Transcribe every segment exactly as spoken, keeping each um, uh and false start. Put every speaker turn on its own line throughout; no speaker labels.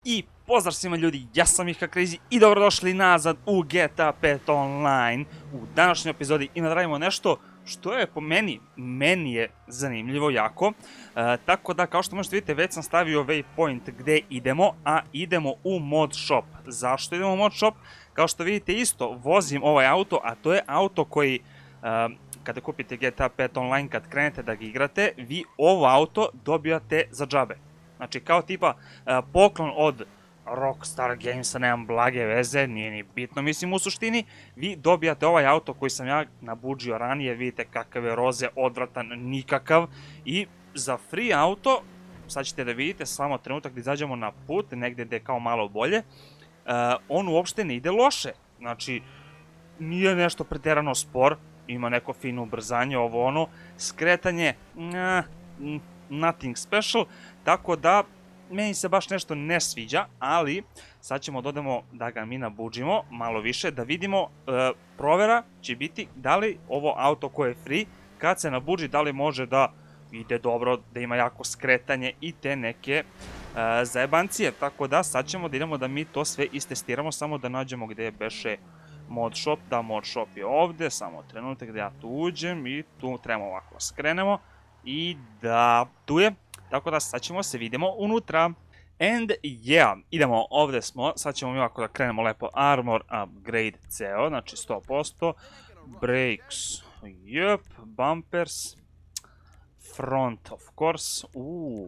I pozdrav svima ljudi, ja sam Miha Crazy i dobrodošli nazad u G T A pet Online. U današnjoj epizodi i nadradimo nešto što je po meni, meni je zanimljivo jako. E, tako da, kao što možete vidjeti, već sam stavio waypoint gde idemo, a idemo u mod shop. Zašto idemo u mod shop? Kao što vidite isto, vozim ovaj auto, a to je auto koji, e, kada kupite G T A pet Online, kad krenete da ga igrate, vi ovo auto dobijate za džabe. Znači, kao tipa uh, poklon od Rockstar Gamesa, nemam blage veze, nije ni bitno, mislim u suštini. Vi dobijate ovaj auto koji sam ja nabuđio ranije, vidite kakav je roze, odvratan, nikakav. I za free auto, sad ćete da vidite, samo trenutak da izađemo na put, negdje gde je kao malo bolje, uh, on uopšte ne ide loše. Znači, nije nešto preterano spor, ima neko fino ubrzanje, ovo ono, skretanje, nah, nothing special, tako da meni se baš nešto ne sviđa, ali sad ćemo dodamo da ga mi nabuđimo malo više, da vidimo, e, provera će biti da li ovo auto koje je free, kad se nabuđi, da li može da ide dobro, da ima jako skretanje i te neke e, zajebancije, tako da sad ćemo da idemo da mi to sve istestiramo, samo da nađemo gde je beše mod shop, da mod shop je ovde, samo trenutak da ja tu uđem i tu trebamo ovako skrenemo. I da, tu je, tako da sad ćemo se vidimo unutra. And yeah, idemo, ovdje smo, sad ćemo mi ovako da krenemo lepo, armor upgrade ceo, znači sto posto, brakes, yep, bumpers, front of course, uuu,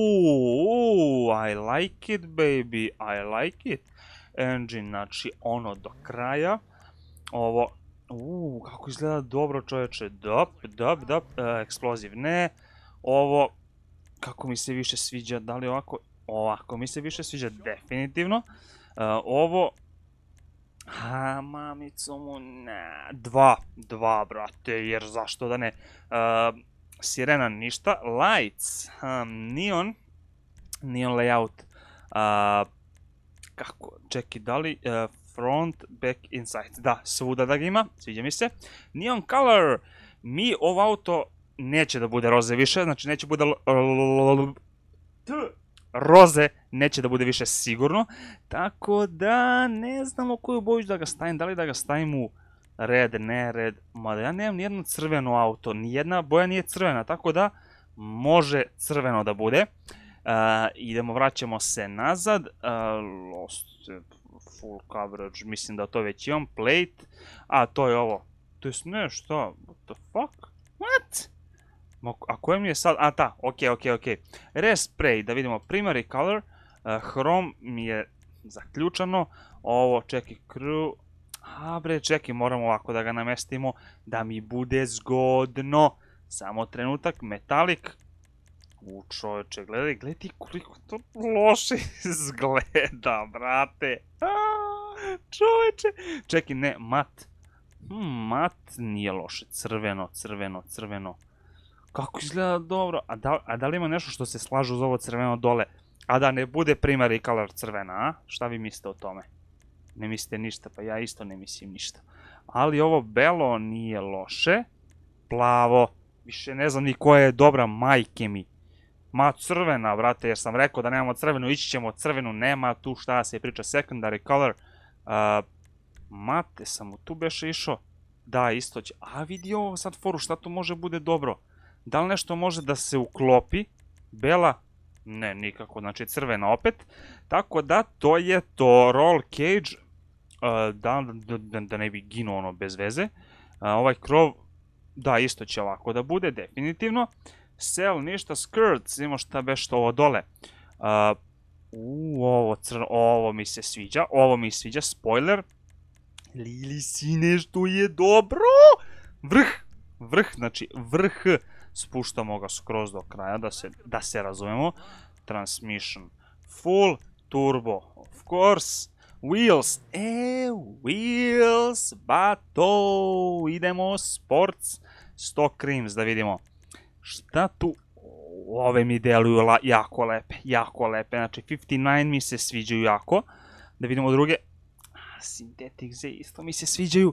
uuu, I like it baby, I like it, engine, znači ono do kraja, ovo, uuu, kako izgleda dobro čovječe, dop, dop, dop, uh, eksploziv ne, ovo, kako mi se više sviđa, da li ovako, ovako mi se više sviđa, definitivno, uh, ovo, ha, mamico mu, ne, dva, dva, brate, jer zašto da ne, uh, sirena ništa, lights, um, neon, neon layout, uh, kako, čekaj, da li, uh, front, back, inside, da, svuda da ga ima, sviđa mi se. Neon color, mi ovo auto neće da bude roze više, znači neće bude roze, neće da bude više sigurno, tako da ne znamo koju boju da ga stavim, da li da ga stavim u red, ne red, mada ja nemam nijedno crveno auto, nijedna boja nije crvena, tako da može crveno da bude. Uh, idemo, vraćamo se nazad, uh, lost, full coverage, mislim da to već imam, plate, a to je ovo, to je ne, šta, what the fuck, what, a koje mi je sad, a ta, ok, ok, ok, respray, da vidimo, primary color, uh, chrome mi je zaključano, ovo, čekaj, crew, a bre, čekaj, moramo ovako da ga namestimo, da mi bude zgodno, samo trenutak, metallic, u čovječe, gledaj, gledaj ti koliko to loše izgleda, brate. Čovječe. Čekaj, ne, mat. Hmm, mat nije loše. Crveno, crveno, crveno. Kako izgleda dobro. A da, a da li ima nešto što se slažu uz ovo crveno dole? A da ne bude primary color crvena, a? Šta vi mislite o tome? Ne mislite ništa, pa ja isto ne mislim ništa. Ali ovo belo nije loše. Plavo. Više ne znam ni koja je dobra, majke mi. Ma crvena, brate, jer sam rekao da nemamo crvenu, ići ćemo crvenu, nema tu šta se priča, secondary color. Uh, mate, sam u tu beše išao. Da, isto će. A vidi ovo sad foru, šta tu može bude dobro? Da li nešto može da se uklopi? Bela? Ne, nikako, znači crvena opet. Tako da, to je to, roll cage. Uh, da, da, da, da ne bi ginuo ono bez veze. Uh, ovaj krov, da, isto će ovako da bude, definitivno. Sell, ništa, skirts, imamo šta beš to ovo dole. Uh, u, ovo crno, ovo mi se sviđa, ovo mi se sviđa, spoiler. Lili sine, što je dobro! Vrh, vrh, znači vrh. Spuštamo ga skroz do kraja, da se, da se razumemo. Transmission, full, turbo, of course. Wheels, e, wheels, bato, idemo, sports, stock rims, da vidimo. Šta tu? Ove mi deluju jako lepe, jako lepe, znači pedeset devet mi se sviđaju jako. Da vidimo druge. Synthetic Z isto mi se sviđaju.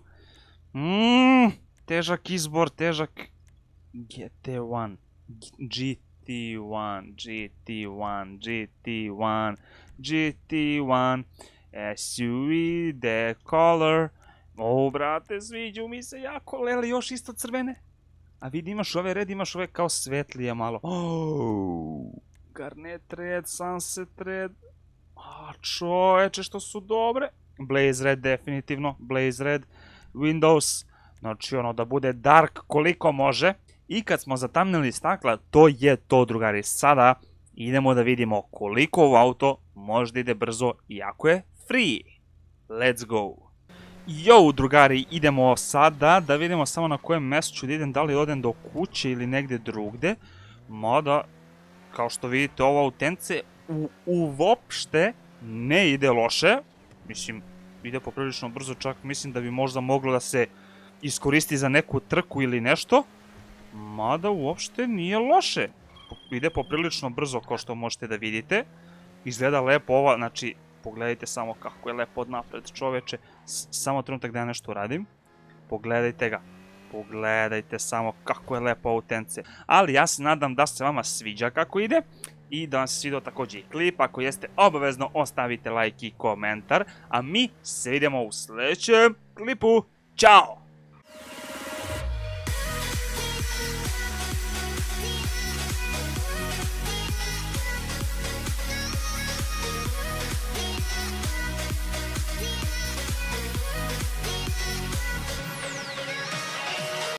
Mmm, težak izbor, težak G T jedan, G T jedan, G T jedan, G T jedan, G T jedan, S U V, the color. O, brate, sviđu mi se jako, lele, još isto crvene. A vidi, imaš ove red, imaš ove kao svetlije malo. Oh, Garnet red, Sunset red. A, čoveče, što su dobre. Blaze red, definitivno, Blaze red. Windows, znači ono da bude dark koliko može. I kad smo zatamnili stakla, to je to, drugari. Sada idemo da vidimo koliko ovo auto može da ide brzo, iako je free. Let's go. Jo, drugari, idemo sada da vidimo samo na kojem mestu ću da idem, da li odem do kuće ili negde drugde. Mada, kao što vidite, ovo autence uopšte ne ide loše. Mislim, ide poprilično brzo, čak mislim da bi možda moglo da se iskoristi za neku trku ili nešto. Mada uopšte nije loše. Ide poprilično brzo, kao što možete da vidite. Izgleda lepo ova, znači, pogledajte samo kako je lepo od napred, čoveče. Samo trenutak da ja nešto uradim. Pogledajte ga. Pogledajte samo kako je lepo autence. Ali ja se nadam da se vama sviđa kako ide. I da vam se svidio također i klip. Ako jeste, obavezno ostavite like i komentar. A mi se vidimo u sljedećem klipu. Ćao!